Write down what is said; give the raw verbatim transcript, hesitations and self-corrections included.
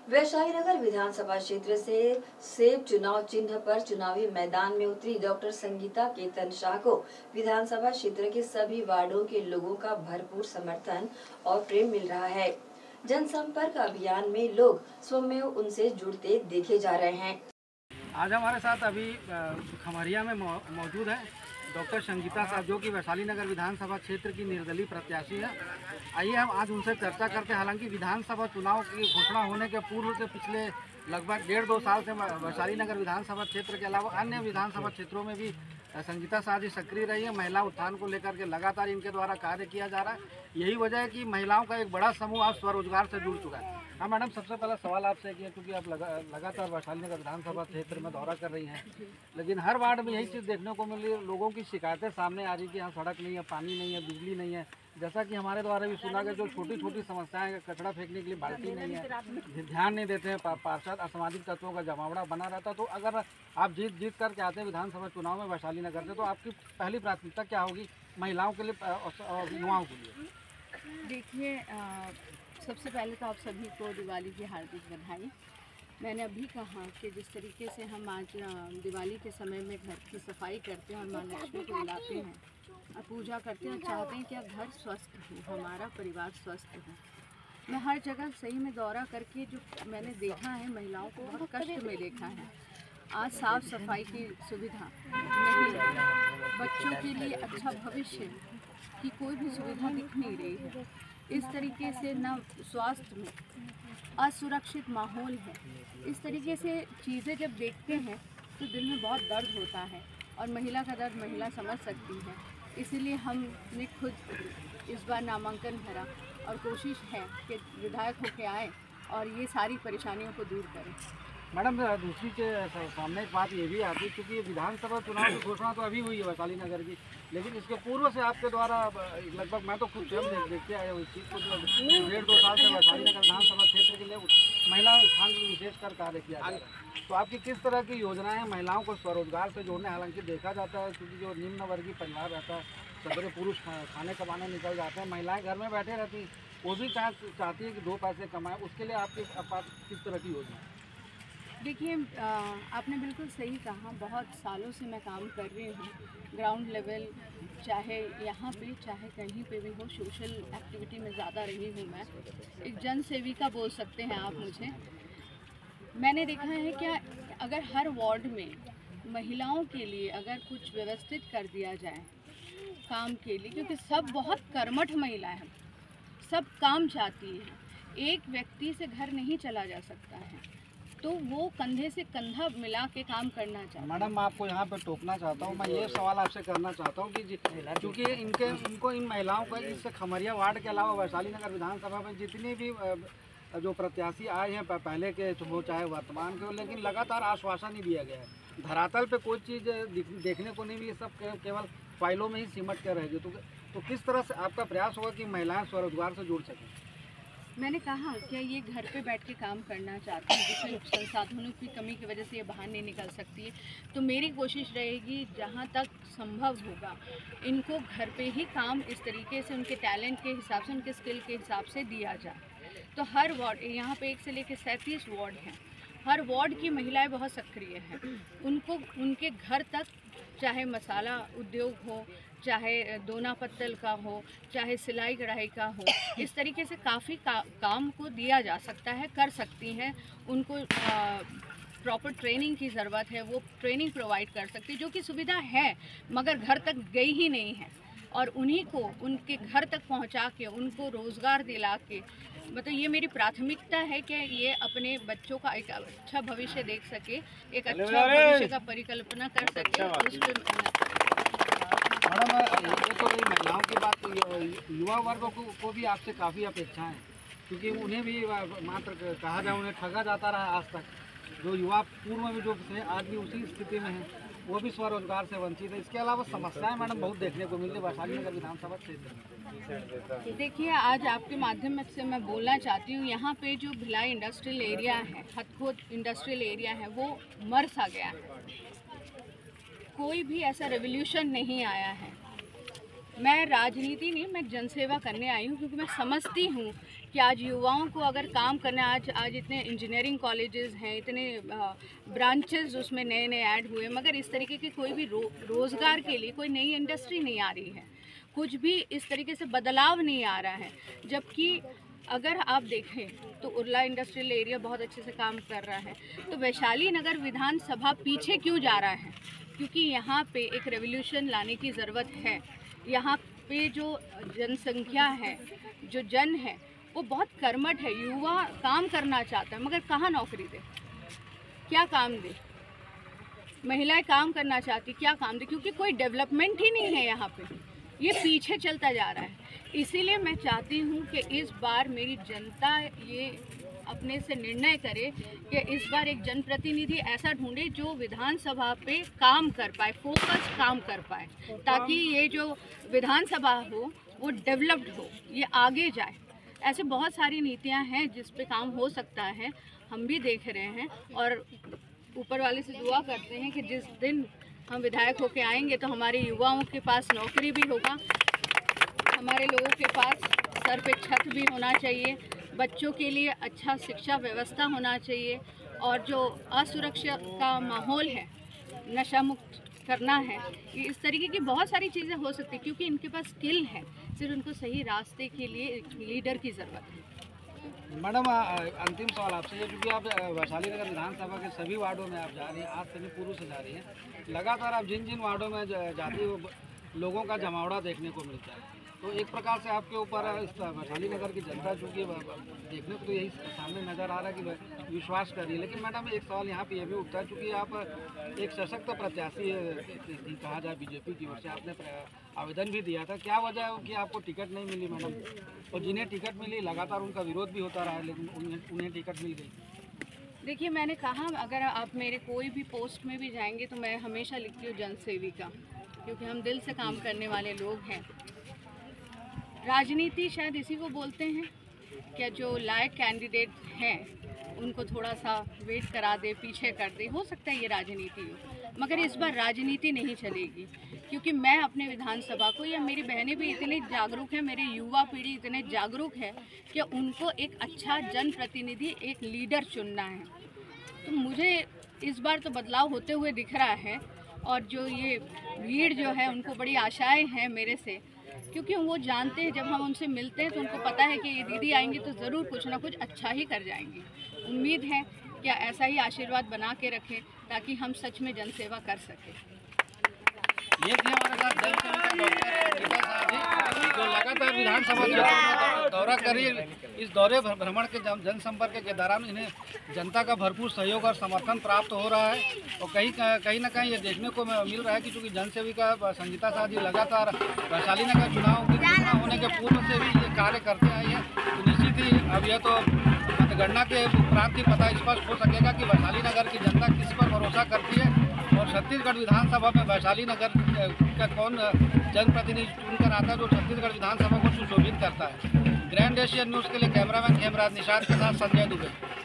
वैशाली नगर विधानसभा क्षेत्र से सेब चुनाव चिन्ह पर चुनावी मैदान में उतरी डॉक्टर संगीता केतन शाह को विधानसभा क्षेत्र के सभी वार्डों के लोगों का भरपूर समर्थन और प्रेम मिल रहा है। जनसंपर्क अभियान में लोग स्वयं उनसे जुड़ते देखे जा रहे हैं। आज हमारे साथ अभी खमरिया में मौजूद है डॉक्टर संगीता साहब, जो कि वैशाली नगर विधानसभा क्षेत्र की निर्दलीय प्रत्याशी है। आइए हम आज उनसे चर्चा करते हैं। हालांकि विधानसभा चुनाव की घोषणा होने के पूर्व से पिछले लगभग डेढ़ दो साल से वैशाली नगर विधानसभा क्षेत्र के अलावा अन्य विधानसभा क्षेत्रों में भी संगीता साहब जी सक्रिय रही है। महिला उत्थान को लेकर के लगातार इनके द्वारा कार्य किया जा रहा है। यही वजह है कि महिलाओं का एक बड़ा समूह आज स्वरोजगार से जुड़ चुका है। हाँ मैडम, सबसे पहला सवाल आपसे किया, क्योंकि आप लगा, लगातार वैशाली नगर विधानसभा क्षेत्र में दौरा कर रही हैं, लेकिन हर वार्ड में यही चीज़ देखने को मिल रही है। लोगों की शिकायतें सामने आ रही कि यहाँ सड़क नहीं है, पानी नहीं है, बिजली नहीं है। जैसा कि हमारे द्वारा भी सुना गया, जो छोटी छोटी समस्याएं हैं, कचरा फेंकने के लिए बाल्टी नहीं है, ध्यान नहीं देते हैं, पार्षद असामाजिक तत्वों का जमावड़ा बना रहता। तो अगर आप जीत जीत करके आते हैं विधानसभा चुनाव में वैशाली नगर से, तो आपकी पहली प्राथमिकता क्या होगी महिलाओं के लिए और युवाओं के लिए? देखिए, सबसे पहले तो आप सभी को दिवाली की हार्दिक बधाई। मैंने अभी कहा कि जिस तरीके से हम आज दिवाली के समय में घर की सफाई करते हैं और माँ लक्ष्मी को बुलाते हैं और पूजा करते हैं और चाहते हैं कि घर स्वस्थ हो, हमारा परिवार स्वस्थ हो। मैं हर जगह सही में दौरा करके जो मैंने देखा है, महिलाओं को बहुत कष्ट में देखा है। आज साफ़ सफाई की सुविधा नहीं, बच्चों के लिए अच्छा भविष्य की कोई भी सुविधा दिख नहीं रही है। इस तरीके से न स्वास्थ्य में असुरक्षित माहौल है। इस तरीके से चीज़ें जब देखते हैं तो दिल में बहुत दर्द होता है, और महिला का दर्द महिला समझ सकती है। इसीलिए हमने खुद इस बार नामांकन भरा और कोशिश है कि विधायक होके आए और ये सारी परेशानियों को दूर करें। मैडम, दूसरी के सामने एक बात ये भी आती है, क्योंकि विधानसभा चुनाव की घोषणा तो अभी हुई है वैशाली नगर की, लेकिन इसके पूर्व से आपके द्वारा लगभग, मैं तो खुद स्वयं देख देखते आया हूँ इस चीज़ को, डेढ़ दो साल से वैशाली नगर विधानसभा क्षेत्र के लिए महिला उत्थान में विशेषकर कार्य किया जाए। तो आपकी किस तरह की योजनाएं हैं महिलाओं को स्वरोजगार से जोड़ने? हालांकि देखा जाता है, क्योंकि जो निम्न वर्गीय परिवार रहता है, सभी पुरुष खाने कमाने निकल जाते हैं, महिलाएँ घर में बैठे रहती हैं, वो भी चाह चाहती है कि दो पैसे कमाएँ। उसके लिए आपके पास किस तरह की योजना है? देखिए, आपने बिल्कुल सही कहा। बहुत सालों से मैं काम कर रही हूँ ग्राउंड लेवल, चाहे यहाँ पे चाहे कहीं पे भी हो, सोशल एक्टिविटी में ज़्यादा रही हूँ। मैं एक जन सेविका बोल सकते हैं आप मुझे। मैंने देखा है क्या, अगर हर वार्ड में महिलाओं के लिए अगर कुछ व्यवस्थित कर दिया जाए काम के लिए, क्योंकि सब बहुत कर्मठ महिला है, सब काम चाहती हैं, एक व्यक्ति से घर नहीं चला जा सकता है, तो वो कंधे से कंधा मिला के काम करना चाहते हैं। मैडम, मैं आपको यहाँ पे टोकना चाहता हूँ। मैं ये सवाल आपसे करना चाहता हूँ कि क्योंकि इनके इनको इन महिलाओं को इस खमरिया वार्ड के अलावा वैशाली नगर विधानसभा में जितनी भी जो प्रत्याशी आए हैं, पहले के हो चाहे वर्तमान के हो, लेकिन लगातार आश्वासन ही दिया गया है। धरातल पे कोई चीज़ देखने को नहीं मिली, सब केवल फाइलों में ही सिमट कर रहेगी। तो, तो किस तरह से आपका प्रयास होगा कि महिलाएँ स्वरोजगार से जुड़ सकें? मैंने कहा क्या ये घर पे बैठ के काम करना चाहती हैं, जिसमें संसाधनों की कमी की वजह से ये बाहर नहीं निकल सकती है। तो मेरी कोशिश रहेगी जहाँ तक संभव होगा इनको घर पे ही काम इस तरीके से उनके टैलेंट के हिसाब से, उनके स्किल के हिसाब से दिया जाए। तो हर वार्ड, यहाँ पे एक से लेकर सैंतीस वार्ड हैं, हर वार्ड की महिलाएं बहुत सक्रिय हैं। उनको उनके घर तक, चाहे मसाला उद्योग हो, चाहे दोना पत्तल का हो, चाहे सिलाई कढ़ाई का हो, इस तरीके से काफ़ी का, काम को दिया जा सकता है, कर सकती हैं। उनको प्रॉपर ट्रेनिंग की ज़रूरत है, वो ट्रेनिंग प्रोवाइड कर सकती है, जो कि सुविधा है मगर घर तक गई ही नहीं है। और उन्हीं को उनके घर तक पहुंचा के उनको रोज़गार दिला के, मतलब ये मेरी प्राथमिकता है कि ये अपने बच्चों का एक अच्छा भविष्य देख सके, एक अच्छा भविष्य का परिकल्पना कर सके। उस मैडम, ये तो रही महिलाओं की बात। युवा वर्ग को, को भी आपसे काफ़ी अपेक्षा है, क्योंकि उन्हें भी मात्र कहा जाए उन्हें ठगा जाता रहा आज तक। जो युवा पूर्व में जो थे आज भी उसी स्थिति में हैं, वो भी स्वरोजगार से वंचित है। इसके अलावा समस्याएं मैडम बहुत देखने को मिल रही है वैशाली नगर विधानसभा क्षेत्र में। देखिए, आज आपके माध्यम से मैं बोलना चाहती हूँ, यहाँ पे जो भिलाई इंडस्ट्रियल एरिया है, हथखोद इंडस्ट्रियल एरिया है, वो मर सा गया है। कोई भी ऐसा रेवोल्यूशन नहीं आया है। मैं राजनीति नहीं, मैं जनसेवा करने आई हूँ, क्योंकि मैं समझती हूँ कि आज युवाओं को अगर काम करना, आज आज इतने इंजीनियरिंग कॉलेजेस हैं, इतने ब्रांचेस उसमें नए नए ऐड हुए, मगर इस तरीके की कोई भी रो, रोज़गार के लिए कोई नई इंडस्ट्री नहीं आ रही है, कुछ भी इस तरीके से बदलाव नहीं आ रहा है। जबकि अगर आप देखें तो उरला इंडस्ट्रियल एरिया बहुत अच्छे से काम कर रहा है, तो वैशाली नगर विधानसभा पीछे क्यों जा रहा है? क्योंकि यहाँ पे एक रेवोल्यूशन लाने की ज़रूरत है। यहाँ पे जो जनसंख्या है, जो जन है, वो बहुत कर्मठ है, युवा काम करना चाहता है, मगर कहाँ नौकरी दे, क्या काम दे? महिलाएं काम करना चाहती, क्या काम दे? क्योंकि कोई डेवलपमेंट ही नहीं है यहाँ पे, ये पीछे चलता जा रहा है। इसीलिए मैं चाहती हूँ कि इस बार मेरी जनता ये अपने से निर्णय करे कि इस बार एक जनप्रतिनिधि ऐसा ढूंढे जो विधानसभा पे काम कर पाए, फोकस काम कर पाए, ताकि ये जो विधानसभा हो वो डेवलप्ड हो, ये आगे जाए। ऐसे बहुत सारी नीतियाँ हैं जिस पे काम हो सकता है, हम भी देख रहे हैं और ऊपर वाले से दुआ करते हैं कि जिस दिन हम विधायक होके आएंगे तो हमारे युवाओं के पास नौकरी भी होगा, हमारे लोगों के पास सर पे छत भी होना चाहिए, बच्चों के लिए अच्छा शिक्षा व्यवस्था होना चाहिए, और जो असुरक्षा का माहौल है, नशा मुक्त करना है, ये इस तरीके की बहुत सारी चीज़ें हो सकती हैं, क्योंकि इनके पास स्किल है, सिर्फ उनको सही रास्ते के लिए एक लीडर की ज़रूरत है। मैडम, अंतिम सवाल आपसे ये, क्योंकि आप वैशाली नगर विधानसभा के सभी वार्डों में आप जा रही हैं, आज सभी पूर्व से जा रही हैं, लगातार आप जिन जिन वार्डों में जाती हो लोगों का जमावड़ा देखने को मिलता है, तो एक प्रकार से आपके ऊपर इस वैशाली नगर की जनता चूँकि देखने को तो यही सामने नज़र आ रहा है कि विश्वास कर रही है। लेकिन मैडम, एक सवाल यहाँ पे ये भी उठता है, चूँकि आप एक सशक्त प्रत्याशी कहा जाए बीजेपी की ओर से, आपने आवेदन भी दिया था, क्या वजह है कि आपको टिकट नहीं मिली मैडम? और जिन्हें टिकट मिली लगातार उनका विरोध भी होता रहा है, लेकिन उन्हें उन्हें टिकट मिल गई। देखिए, मैंने कहा अगर आप मेरे कोई भी पोस्ट में भी जाएंगे तो मैं हमेशा लिखती हूँ जनसेविका, क्योंकि हम दिल से काम करने वाले लोग हैं। राजनीति शायद इसी को बोलते हैं क्या, जो लायक कैंडिडेट हैं उनको थोड़ा सा वेट करा दे, पीछे कर दे, हो सकता है ये राजनीति हो, मगर इस बार राजनीति नहीं चलेगी, क्योंकि मैं अपने विधानसभा को, या मेरी बहनें भी इतनी जागरूक हैं, मेरी युवा पीढ़ी इतने जागरूक है कि उनको एक अच्छा जनप्रतिनिधि, एक लीडर चुनना है। तो मुझे इस बार तो बदलाव होते हुए दिख रहा है, और जो ये भीड़ जो है उनको बड़ी आशाएं हैं मेरे से, क्योंकि वो जानते हैं जब हम उनसे मिलते हैं तो उनको पता है कि ये दीदी आएंगी तो ज़रूर कुछ ना कुछ अच्छा ही कर जाएंगी। उम्मीद है कि ऐसा ही आशीर्वाद बना के रखें ताकि हम सच में जनसेवा कर सकें। ये थी हमारे साथ जनसेविका डॉक्टर संगीता साहब जी, जो लगातार विधानसभा में दौरा कर रही है। इस दौरे भ्रमण के जनसंपर्क के दौरान इन्हें जनता का भरपूर सहयोग और समर्थन प्राप्त हो रहा है, और कहीं कहीं ना कहीं ये देखने को मिल रहा है कि चूँकि जनसेविका संगीता साहब जी लगातार वैशाली नगर चुनाव की घोषणा होने के पूर्व से भी ये कार्य करते आई हैं, तो निश्चित ही अब यह तो मतगणना के उपरांत ही पता स्पष्ट हो सकेगा कि वैशाली नगर की जनता किस पर भरोसा करती है, और छत्तीसगढ़ विधानसभा में वैशाली नगर का कौन जनप्रतिनिधि चुनकर आता है जो छत्तीसगढ़ विधानसभा को सुशोभित करता है। ग्रैंड एशियन न्यूज़ के लिए कैमरामैन हेमराज निषाद के साथ संजय दुबे।